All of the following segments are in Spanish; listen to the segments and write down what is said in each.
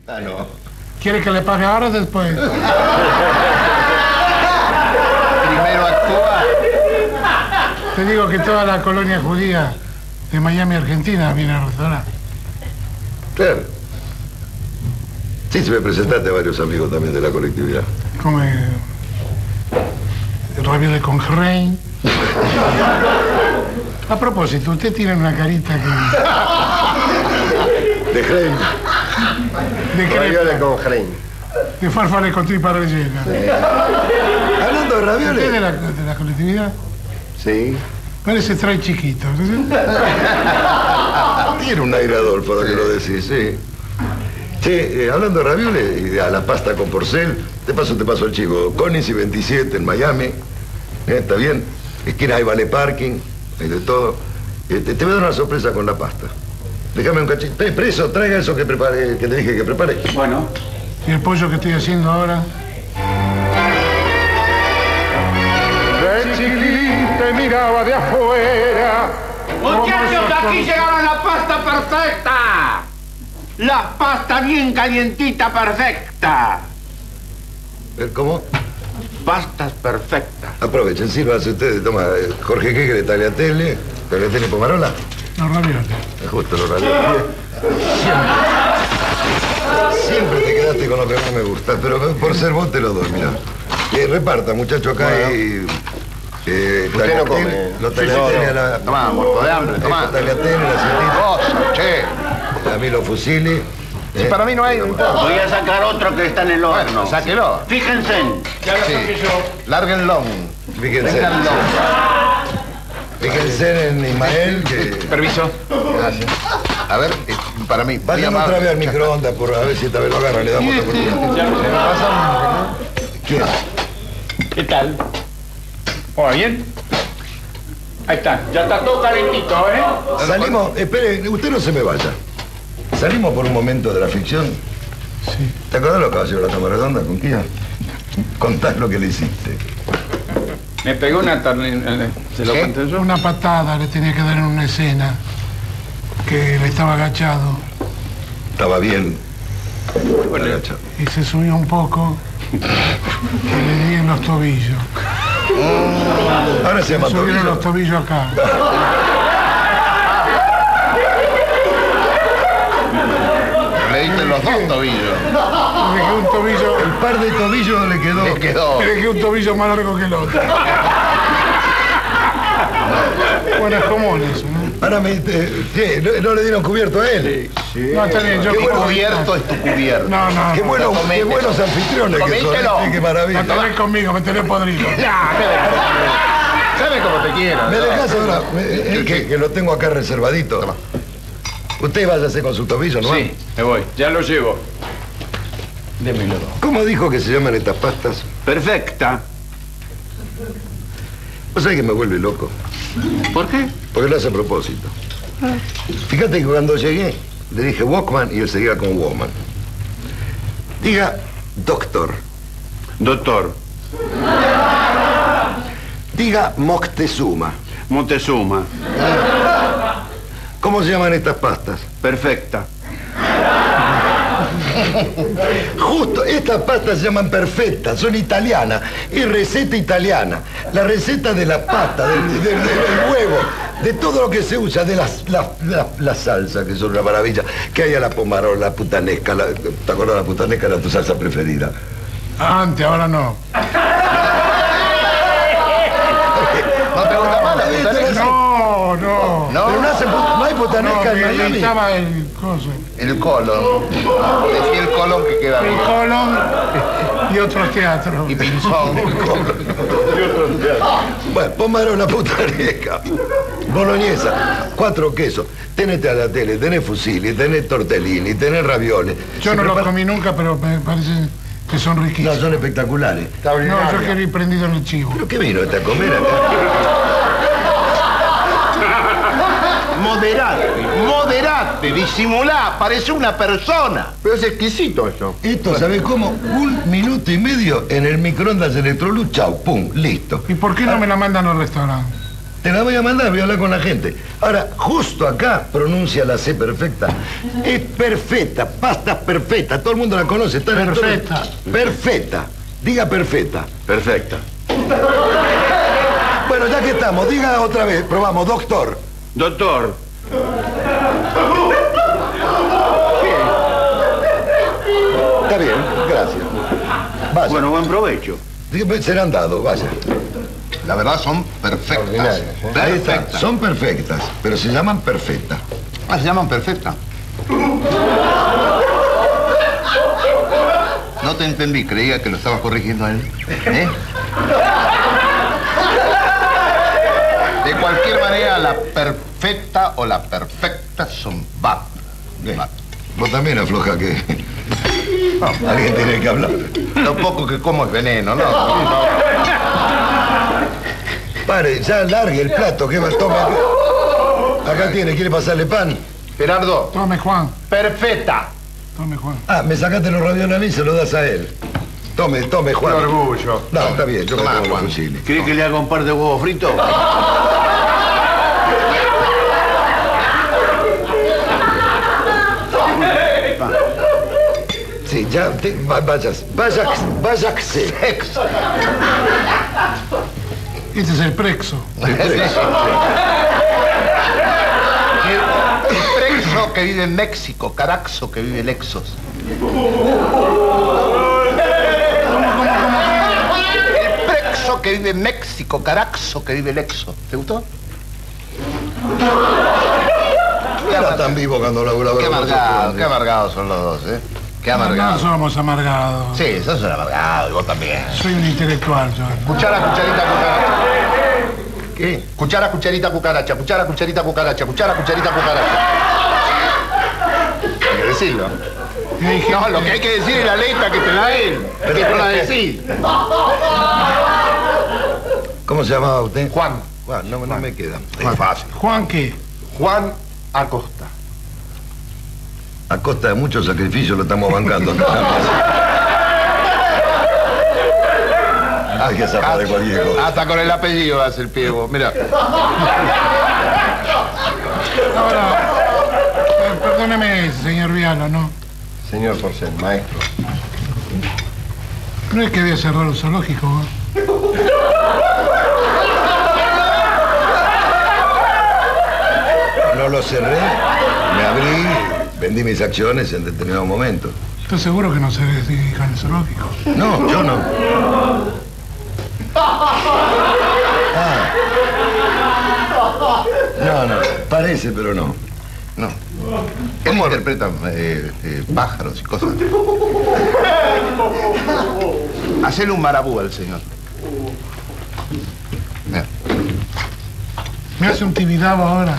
Ah, no. ¿Quiere que le pague ahora o después? Primero actúa. Te digo que toda la colonia judía de Miami, Argentina, viene al restaurante. Claro. Sí, se me presentaste a varios amigos también de la colectividad. Come ravioles con rein. A propósito, usted tiene una carita que... De Heim. de Ravioles crepa, con Heim. de farfalle con tripa rellena. Hablando de ¿Usted ravioles. de la colectividad? Sí. Parece trae chiquito. Tiene un aire Adolfo, ahora que lo decís, sí. Che, hablando de ravioles y a la pasta con porcel, te paso el chico. Conis y 27 en Miami. ¿Está bien? Esquina hay vale parking, hay de todo. Te voy a dar una sorpresa con la pasta. Déjame un cachito. Preso, traiga eso que prepare, que te dije que prepare. Bueno. ¿Y el pollo que estoy haciendo ahora? De chiquilín te miraba de afuera. Muchachos, aquí llegaron la pasta perfecta. La pasta bien calientita perfecta. ¿Cómo? Pastas perfectas. Aprovechen, sírvanse ustedes. Toma, Jorge, ¿qué quiere? ¿Tagliatelle? ¿Tagliatelle y pomarola? Los ravioles. Justo los ravioles. Siempre te quedaste con lo que más me gusta, pero por ser vos te lo doy, mirá. Reparta, muchacho, acá y... Usted no come. Los tagliatelle a la... Tomá, muerto de hambre, tomá. Los tagliatelle, la cintita. Cosa, che. A mí los fusiles. Si para mí no hay, no importa. Voy a sacar otro que está en el horno. Bueno, sáquelo. Fíjense. Sí. Lárguenlo. Fíjense. Ténganlo. Fíjense en Ismael que... Permiso. Gracias. A ver, para mí. Vayan muy otra amable. vez al microondas por a ver si esta vez lo agarra, le damos otra oportunidad. ¿Se me pasa? ¿Quién? ¿Qué tal? ¿Todo bien? Ahí está. Ya está todo calentito, ¿eh? Salimos, espere, usted no se me vaya. Salimos por un momento de la ficción. Sí. ¿Te acordás los caballeros de la Toma Redonda, Conquilla? Contás lo que le hiciste. Me pegó una ¿se lo conté yo? Una patada le tenía que dar en una escena que él estaba agachado Estaba bien. Agachado. y se subió un poco y le di en los tobillos. Ahora se llama Subieron los tobillo. tobillos acá. Le diste los dos tobillos. Le dejé un tobillo, El par de tobillos le quedó. Le quedó. le dejé un tobillo más largo que el otro. Bueno, es común eso, ¿no? Ahora no le dieron cubierto a él. No, está bien, yo Qué como cubierto es tu cubierto. No, no, Qué, no. qué buenos anfitriones que son. Comítelo. Qué maravilla. No te ves conmigo, me tenés podrido. ¿Sabe cómo te quiero? ¿Me no? dejás ahora? Que lo tengo acá reservadito. Toma. Usted váyase con su tobillo, ¿no? Sí, me voy. Ya lo llevo. Démelo. ¿Cómo dijo que se llaman estas pastas? Perfecta. ¿Vos sabés que me vuelve loco? ¿Por qué? Porque lo hace a propósito. Fíjate que cuando llegué, le dije Walkman y él seguía con Woman. Diga, doctor. Doctor. Diga Moctezuma. Montezuma. ¿Cómo se llaman estas pastas? Perfecta. Justo, estas pastas se llaman perfectas, son italianas. Es receta italiana. La receta de la pasta, del huevo, de todo lo que se usa, de la salsa, que son una maravilla. Que haya la pomarola, la putanesca. ¿Te acuerdas? La putanesca era tu salsa preferida. Antes, ahora no. ¿No te gusta más la putanesca? No, no. No. Pero no hay putanesca en me Miami. gritaba el coso. El colon. Decía el colon que queda El bien. colon y otros teatros. Y pinzón. Bueno, pomarola putanesca. Boloñesa, 4 quesos. Tenés tagliatelle, tenés fusilli, tenés tortellini, tenés ravioles. Yo no los comí nunca, pero me parece que son No, riquísimos. son espectaculares. No, yo quiero ir prendido en el chivo. ¿Pero qué vino este a comer acá? Moderate, disimulá, parece una persona. Pero es exquisito eso. Esto, ¿sabes cómo? 1 minuto y medio en el microondas Electrolux, chau, pum, listo. ¿Y por qué no me la mandan al restaurante? Te la voy a mandar, voy a hablar con la gente. Ahora, justo acá pronuncia la C perfecta. Es perfecta, pasta perfecta. Todo el mundo la conoce. Está en Perfecta. Perfecta. Diga perfecta. Perfecta. Bueno, ya que estamos, diga otra vez. Probamos, doctor. Doctor. Está bien, gracias. Vaya. Bueno, buen provecho. Serán dados, vaya. La verdad son perfectas. Ahí está. Perfectas. Son perfectas, pero se llaman perfectas. Ah, se llaman perfectas. No te entendí, creía que lo estabas corrigiendo a él. ¿Eh? De cualquier manera, la perfecta o la perfecta son BAP. BAP. Vos también afloja que... Alguien tiene que hablar. Lo poco que como es veneno, ¿no? Pare, ya largue el plato, que va, tome. Acá tiene, ¿quiere pasarle pan? Gerardo, Tome, Juan. perfecta. Tome, Juan. Ah, me sacaste los ravioles a mí y se los das a él. Tome, tome, Juan. Qué orgullo. No, está bien, yo me Tomá, como los Juan. fusiles. ¿Querés que le haga un par de huevos fritos? Sí, ya, váyase. Este es el Prexo. El preso que vive en México, Caraxo que vive en Lexos. El preso que vive en México, Caraxo que vive en Lexos. ¿Te gustó? Era tan vivo cuando laburaba. Qué amargados son los dos, ¿eh? Qué No amargados. somos amargados. Sí, sos un amargado y vos también. Soy un intelectual, yo. Cuchara, cucharita, cucaracha. ¿Qué? Cuchara, cucharita, cucaracha. Cuchara, cucharita, cucaracha. Cuchara, cucharita, cucaracha. Hay que decirlo. Y hay gente- No, lo que hay que decir es la letra que te da él. Que no la decís. ¿Cómo se llamaba usted? Juan. Juan, no me queda. Es fácil. ¿Juan qué? Juan Acosta. A costa de muchos sacrificios lo estamos bancando. Hay que zafar de cualquier cosa. Hasta con el apellido hace el pie, vos. Mira. Ahora, perdóneme, señor Vialo, ¿no? Señor Porcel, maestro. No es que había cerrado el zoológico, ¿no? No lo cerré, me abrí, vendí mis acciones en determinado momento. ¿Estás seguro que no se dedica al zoológico? No, yo no. No, parece, pero no. No. Él interpreta pájaros y cosas. Hacele un marabú al señor. Mira. Me hace un tibidabo ahora.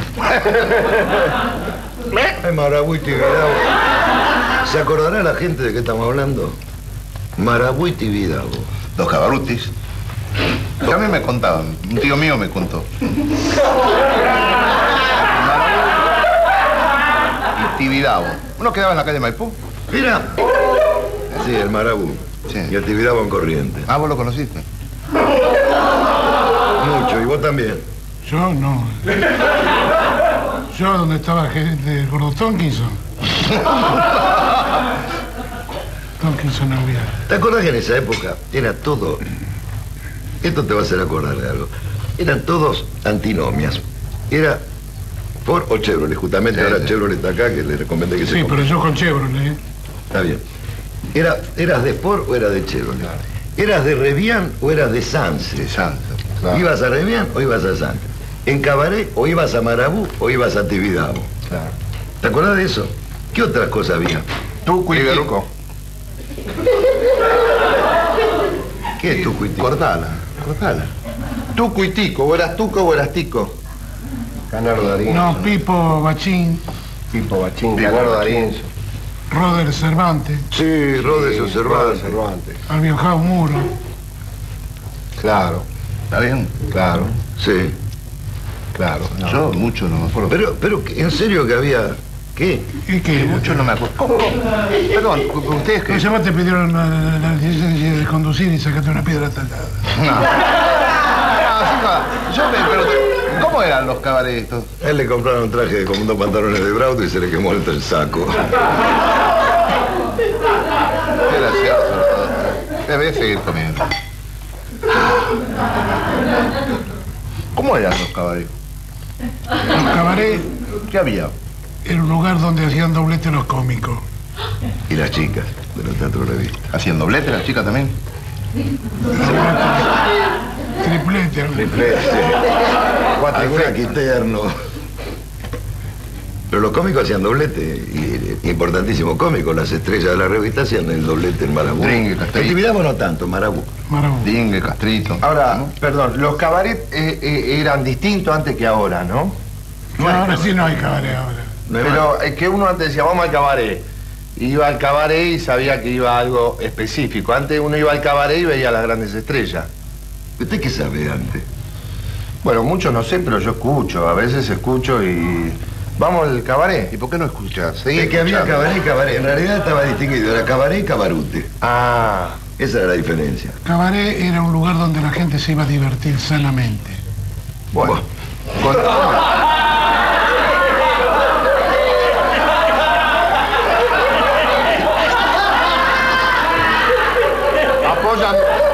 Ay, Marabú y Tibidabo. ¿Se acordará la gente de qué estamos hablando? Marabú y Tibidabo. Los cabarutis. Ya a mí me contaban. Un tío mío me contó. Y Tibidabo. Uno quedaba en la calle Maipú. Mira. Sí, el Marabú. Sí. Y el Tibidabo en Corriente. Ah, vos lo conociste. Mucho, y vos también. Yo no. Yo donde estaba el gerente del gordo Tonkinson. Tonkinson no había. ¿Te acuerdas que en esa época era todo... Esto te va a hacer acordar de algo. Eran todos antinomias. Era Ford o Chevrolet. Justamente Sí, ahora sí. Chevrolet está acá, que le recomendé que se Sí, compre. pero yo con Chevrolet, ¿eh? Está bien. ¿Eras de Ford o eras de Chevrolet? ¿Eras de Revian o eras de Sanse? De Santo. Claro. ¿Ibas a Revian o ibas a Sanse? ¿En Cabaret o ibas a Marabú o ibas a Tibidabo? Claro. ¿Te acuerdas de eso? ¿Qué otras cosas había? Tuco y Tico. ¿Qué es tu cuitito? Cortala. Tuco y Tico. ¿O eras Tuco o eras Tico? Canardo D'Arienzo. No, Pipo Bachín, Pipo Bachín, Pipo Canardo Bachín. D'Arienzo. Roder Cervantes, Sí, Rodes observados. Cervantes. Albiojao Muro. Claro, ¿Está bien? claro, Sí. claro. Yo mucho no me acuerdo. Pero, ¿en serio que había... ¿Qué? ¿Y qué? Mucho no me acuerdo. ¿Cómo? Perdón, ¿ustedes ¿Cómo qué? se llama? Te pidieron la licencia de conducir y sacaste una piedra tallada. No, sí, no. Yo ¿Cómo eran los cabarets estos? A él le compraron un traje con unos pantalones de Braudo y se le quemó el saco. Qué gracioso. Debe seguir comiendo. ¿Cómo eran los cabarets? Los cabarets ¿Qué había? era un lugar donde hacían doblete los cómicos. Y las chicas de los teatros revista. ¿Hacían doblete las chicas también? Triplete. Alguna quiterno. Pero los cómicos hacían doblete, y importantísimo cómico, las estrellas de la revista hacían el doblete en Marabú. Dringue, Castelli. Actividad no tanto, Marabú. Marabú. Dingue, Castrito. Ahora, perdón, los cabarets eran distintos antes que ahora, ¿no? No, ahora sí no hay cabaret ahora. Pero es que uno antes decía, vamos al cabaret. Iba al cabaret y sabía que iba a algo específico. Antes uno iba al cabaret y veía las grandes estrellas. ¿Usted qué sabe antes? Bueno, mucho no sé, pero yo escucho. A veces escucho y... ¿Vamos al cabaret? ¿Y por qué no escuchás? Seguí Es que había escuchando. cabaret y cabaret. En realidad estaba distinguido. Era cabaret y cabarute. Ah, Esa era la diferencia. Cabaret era un lugar donde la gente se iba a divertir sanamente. bueno. Apoyan.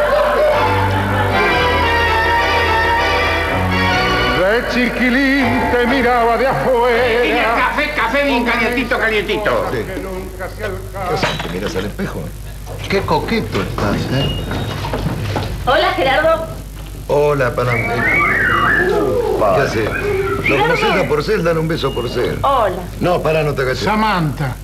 De chiquilín te miraba de afuera. Café bien calientito, calientito. Sí. Que nunca se ¿Qué alcanza. haces? ¿Te miras al espejo? Qué coqueto estás, ¿eh? Hola, Gerardo. Hola, Panam. ¿Qué haces? ¿Lo conoces a Porcel? Dale un beso a Porcel. Hola. No, pará, no te agaches. Samantha.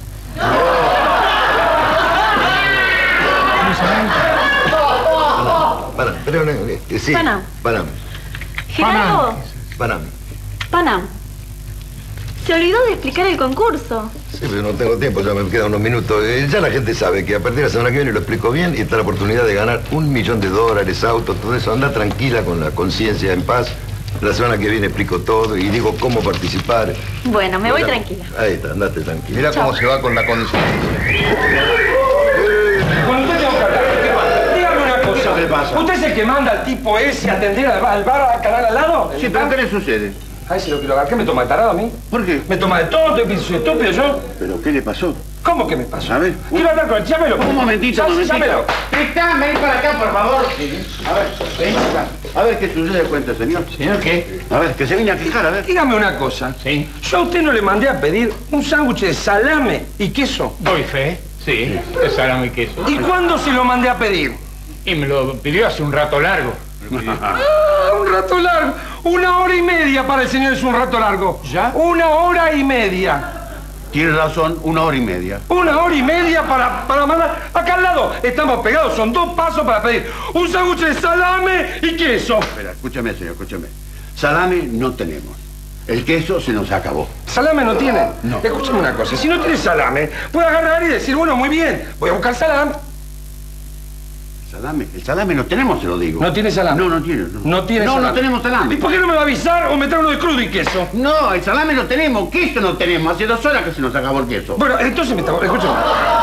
¿No Samantha? Panam, pero sí. Panam. Panam. Gerardo. Panam. Panam. Se olvidó de explicar el concurso. Sí, pero no tengo tiempo, ya me quedan unos minutos. Ya la gente sabe que a partir de la semana que viene lo explico bien y está la oportunidad de ganar $1.000.000, autos, todo eso. Anda tranquila, con la conciencia en paz. La semana que viene explico todo y digo cómo participar. Bueno, me voy Ya- tranquila. Ahí está, andate tranquila. Mira cómo se va con la condición. Cuando usted tenga que hablar, ¿qué pasa? Dígame una cosa. ¿Qué pasa? ¿Usted es el que manda al tipo ese a atender al bar al canal al lado? Sí, pero ¿qué le sucede? Ay, si lo quiero agarrar, ¿qué me toma de tarado a mí? ¿Por qué? ¿Me toma de tonto y soy estúpido yo? ¿Pero qué le pasó? ¿Cómo que me pasó? A ver. Quiero hablar con él, llámelo. Un momentito, un momentito. Llámelo. Tristán, ven para acá, por favor. A ver, ven acá. A ver qué sucede, cuenta, señor. ¿Señor qué? A ver, que se viene a fijar, a ver. Dígame una cosa. Sí. Yo a usted no le mandé a pedir un sándwich de salame y queso. Doy fe, sí, de salame y queso. ¿Y cuándo se lo mandé a pedir? Y me lo pidió hace un rato largo. Ah, un rato largo. 1 hora y media para el señor es un rato largo. ¿Ya? 1 hora y media. Tiene razón, 1 hora y media. 1 hora y media para mandar. Acá al lado estamos pegados, son 2 pasos para pedir un sándwich de salame y queso. Espera, escúchame, señor, escúchame. Salame no tenemos. El queso se nos acabó. ¿Salame no tienen? No. Escúchame una cosa, si no tiene salame, puede agarrar y decir, bueno, muy bien, voy a buscar salame. Salame, el salame no tenemos, se lo digo. ¿No tiene salame? No, no tiene. No tiene No, salame. no tenemos salame. ¿Y por qué no me va a avisar o me trae uno de crudo y queso? No, el salame no tenemos, queso no tenemos. Hace 2 horas que se nos acabó el queso. Bueno, entonces me está... Escúchame.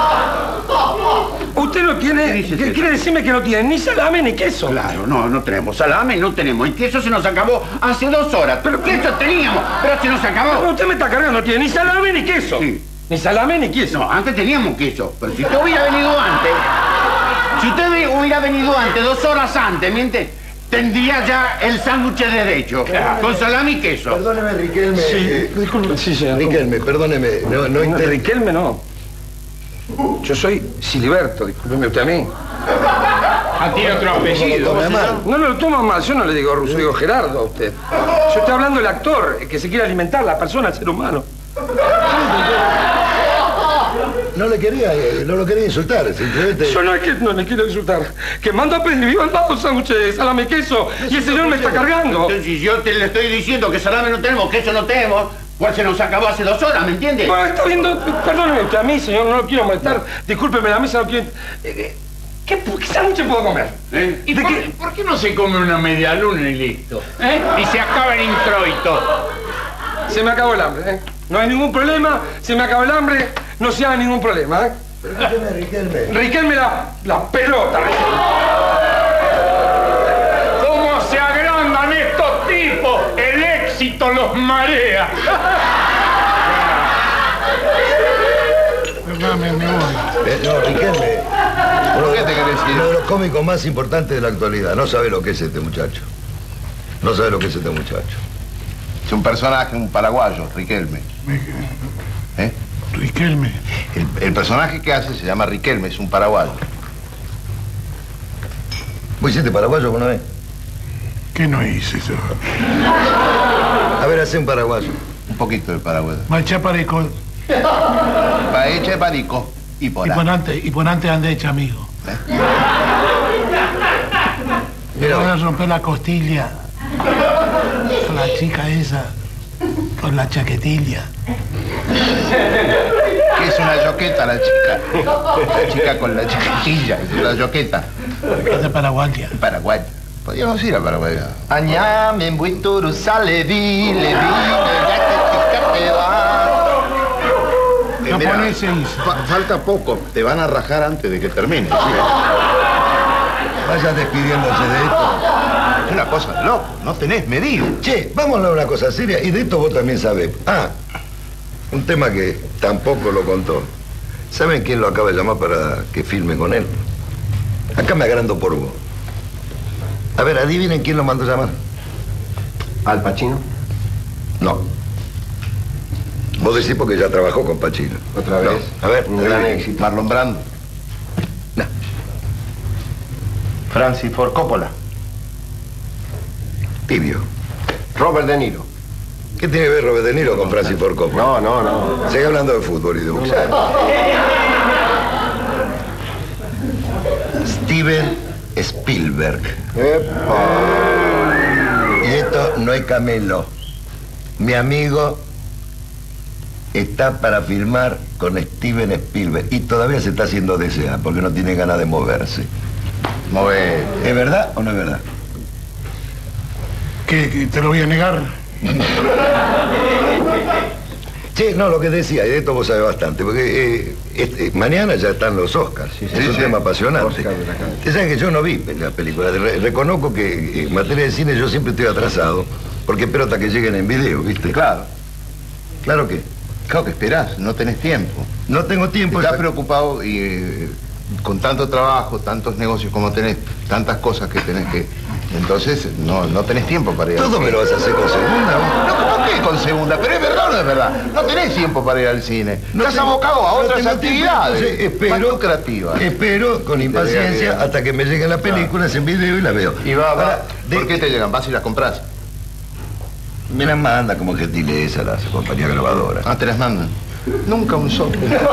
Usted no tiene... ¿Qué dice usted? Quiere decirme que no tiene ni salame ni queso. Claro, no tenemos salame, no tenemos. El queso se nos acabó hace 2 horas. Pero queso teníamos, pero se nos Pero acabó. usted me está cargando, no tiene ni salame ni queso. Sí. Ni salame ni queso. No, antes teníamos queso, pero si usted hubiera venido antes, si usted hubiera venido antes, 2 horas antes, miente, tendría ya el sándwich derecho, con salame y queso. Perdóneme, Riquelme. Disculpe, sí, señor. Riquelme, perdóneme. No No, inter- Riquelme no. Yo soy Siliberto, discúlpeme usted a mí. Ah, tiene otro apellido. Tome a mal. No me lo toma mal, yo no le digo ruso, digo Gerardo a usted. Yo estoy hablando del actor, que se quiere alimentar, la persona, el ser humano. No le quería, no lo quería insultar, simplemente. Yo no es que no le quiero insultar. Que manda a pedir, viva al lado sándwich de salame y queso. Y el señor me está cargando. Entonces, si yo te le estoy diciendo que salame no tenemos, queso no tenemos, pues se nos acabó hace 2 horas, ¿me entiende? Bueno, está viendo, perdóneme usted a mí, señor, no lo quiero molestar. Discúlpeme, la mesa no quiere... ¿Qué sándwich puedo comer? ¿Y ¿De por, qué? por qué no se come una media luna y listo? Y se acaba el introito. Se me acabó el hambre, ¿eh? No hay ningún problema, se me acabó el hambre, no se haga ningún problema, ¿eh? Escúcheme, Riquelme. Riquelme la pelota. ¿Cómo se agrandan estos tipos? El ex Tito los marea. Me voy. No, Riquelme. ¿Por qué te querés ir? Uno de los cómicos más importantes de la actualidad. No sabe lo que es este muchacho. No sabe lo que es este muchacho. Es un personaje, un paraguayo, Riquelme. ¿Eh? Riquelme. El personaje que hace se llama Riquelme, es un paraguayo. ¿Vos hiciste paraguayo alguna vez? ¿Qué no hice yo? A ver, hace un paraguayo. Un poquito de paraguayo. Machaparico. Paeche parico y por ahí. Y ponante ande hecha amigo. Me van a romper la costilla con la chica esa, con la chaquetilla. Que es una yoqueta la chica. La chica con la chaquetilla, es una yoqueta. Es de Paraguay. Paraguay. Podríamos ir a Paraguay. Añame en Buituru sale vi, le vi, Japonés se hizo. Falta poco, te van a rajar antes de que termine. Vaya despidiéndose de esto. Es una cosa loco, no tenés medido. Che, vamos a hablar de una cosa seria y de esto vos también sabés. Un tema que tampoco lo contó. ¿Saben quién lo acaba de llamar para que filme con él? Acá me agrando por vos. A ver, adivinen quién lo mandó a llamar. ¿Al Pacino? No. Vos decís porque ya trabajó con Pacino. ¿Otra vez? No. A ver, un gran éxito. Marlon Brando. No. Francis Ford Coppola. Tibio. Robert De Niro. ¿Qué tiene que ver Robert De Niro con Francis Ford Coppola? No. Sigue hablando de fútbol y de boxeo. Steven Spielberg. Y esto no es camelo. Mi amigo está para filmar con Steven Spielberg y todavía se está haciendo desear porque no tiene ganas de moverse. ¿Es verdad o no es verdad? ¿Qué te lo voy a negar? Sí, no, lo que decía, y de esto vos sabés bastante, porque mañana ya están los Oscars. Es un tema apasionante. Ustedes saben que yo no vi la película. Reconozco que en materia de cine yo siempre estoy atrasado, porque espero hasta que lleguen en video, ¿viste? Claro. ¿Claro qué? Claro que esperás, no tenés tiempo. No tengo tiempo. Estás preocupado y con tanto trabajo, tantos negocios como tenés, tantas cosas que tenés que... Entonces, no tenés tiempo para ir al Todo cine. me lo vas a hacer con segunda, ¿no? No, ¿qué con segunda? Pero es verdad o no es verdad. No tenés tiempo para ir al cine. Estás abocado a otras actividades más lucrativas. Espero con impaciencia hasta que me lleguen las películas en video y las veo. Y va. ¿Por qué te llegan? ¿Vas y las compras? Me las manda como gentileza las compañías grabadoras. Ah, te las mandan. Nunca un solo.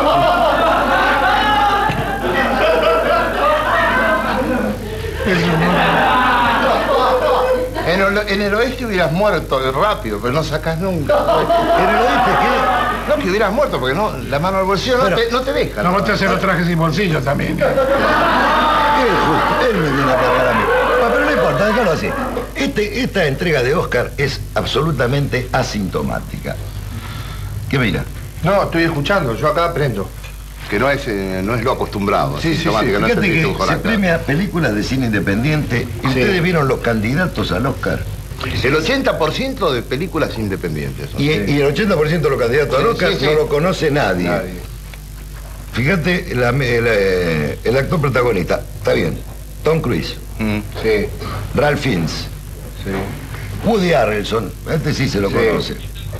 En el oeste hubieras muerto rápido, pero no sacás nunca. ¿En el oeste qué? No, que hubieras muerto, porque no, la mano al bolsillo no te deja. No, vos te haces los trajes sin bolsillo también. Es justo, él me viene a cargar a mí. Pero no importa, déjalo así. Esta entrega de Oscar es absolutamente asintomática. ¿Qué mira? No, estoy escuchando, yo acá aprendo. Que no es lo acostumbrado. Sí. Asintomática, no es Fíjate el que dibujo se acá. premia películas de cine independiente y ustedes vieron los candidatos al Oscar. El 80% de películas independientes. Y el 80% de los candidatos al Oscar no lo conoce nadie. Fíjate, el actor protagonista, está bien, Tom Cruise, Sí. Ralph Fiennes, Sí. Woody Harrelson, este sí se lo Sí. conoce.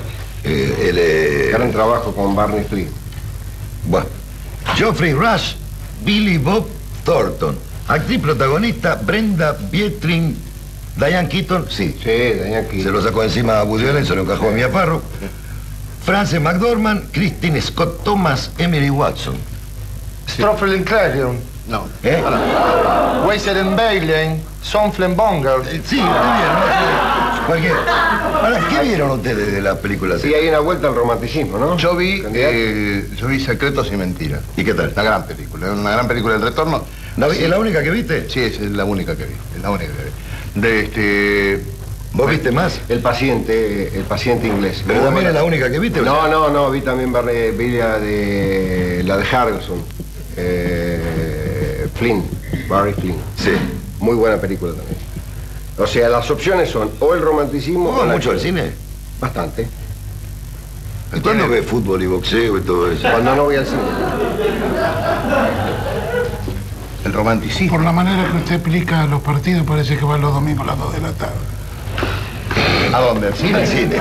Gran trabajo con Barney Flynn. Bueno, Geoffrey Rush, Billy Bob Thornton, actriz protagonista Brenda Bietrin, Diane Keaton, sí. Sí, Diane Keaton. Se lo sacó encima a Woody Allen, se lo encajó a Mia Farrow. Frances McDormand, Christine Scott Thomas, Emily Watson. Stoffel Clarion. No. ¿Eh? Weiser en Bailey. Son Flembonger. Sí, está bien, ¿no? Cualquier. Ahora, ¿qué vieron ustedes de la película? Y hay una vuelta al romanticismo, ¿no? Yo vi Secretos y Mentiras. ¿Y qué tal? Una gran película, El Retorno. ¿Es la única que viste? Sí, es la única que vi. Es la única que vi. ¿Vos viste más? El paciente inglés. ¿Pero también es la única que viste? No, vi también vi la de Harrelson. Barry Flynn. Sí. Muy buena película también. O sea, las opciones son o el romanticismo ¿Vos o la mucho al acción. cine? Bastante. ¿Y cuándo ves fútbol y boxeo y todo eso? Cuando no voy al cine. El romanticismo. Por la manera que usted explica los partidos, parece que van los domingos a las 2 de la tarde. ¿A dónde? ¿Al cine? Al cine.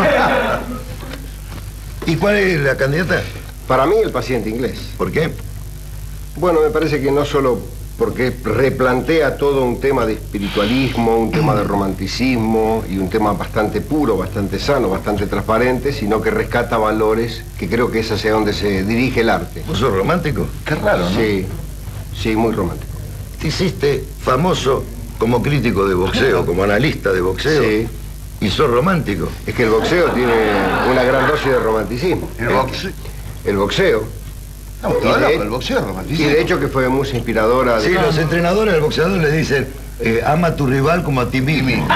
¿Y cuál es la candidata? Para mí, El paciente inglés. ¿Por qué? Bueno, me parece que no solo porque replantea todo un tema de espiritualismo, un tema de romanticismo y un tema bastante puro, bastante sano, bastante transparente, sino que rescata valores que creo que es hacia donde se dirige el arte. ¿Vos sos romántico? Qué raro, ¿no? Sí, sí, muy romántico. Te hiciste famoso como crítico de boxeo, como analista de boxeo. Sí. ¿Y sos romántico? Es que el boxeo tiene una gran dosis de romanticismo. ¿El boxeo? El boxeo. Estamos todos locos, el boxeo es Y romanticismo. de hecho que fue mucha inspiradora. Sí, los entrenadores del boxeador le dicen, ama a tu rival como a ti mismo.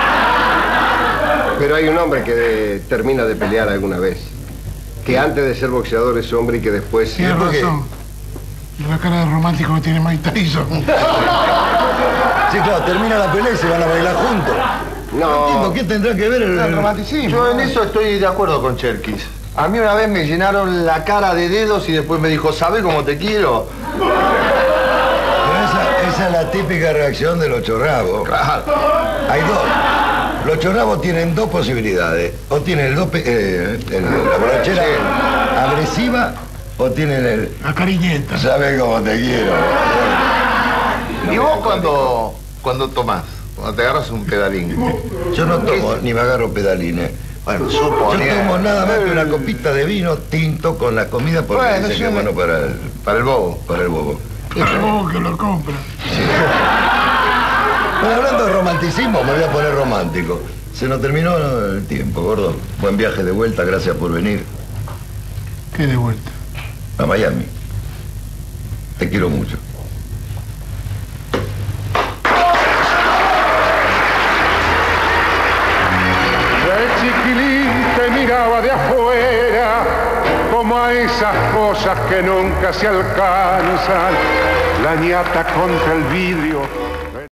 Pero hay un hombre que termina de pelear alguna vez. Que antes de ser boxeador es hombre y que después... Tiene porque- razón. La cara de romántico que tiene Mike Tyson. Sí, claro, termina la pelea y se van a bailar juntos. No entiendo, ¿qué tendrá que ver el romanticismo? Yo en eso estoy de acuerdo con Cherkis. A mí una vez me llenaron la cara de dedos y después me dijo, ¿sabes cómo te quiero? Pero esa es la típica reacción de los chorrabos. Claro. Hay dos. Los chorrabos tienen dos posibilidades. O tienen la borrachera agresiva o tienen el... La cariñeta. ¿Sabes cómo te quiero? ¿Y vos cuando tomás? Cuando te agarras un pedalín. Yo no tomo ni me agarro pedalines. Bueno, Yo tomo nada más que una copita de vino tinto con la comida porque Bueno, dice que es bueno para el bobo. Para el bobo. Es vos que lo compra. Bueno, hablando de romanticismo, me voy a poner romántico. Se nos terminó el tiempo, gordo. Buen viaje de vuelta, gracias por venir ¿Qué de vuelta? a Miami. Te quiero mucho. De chiquilín te miraba de afuera, como a esas cosas que nunca se alcanzan. La ñata contra el vidrio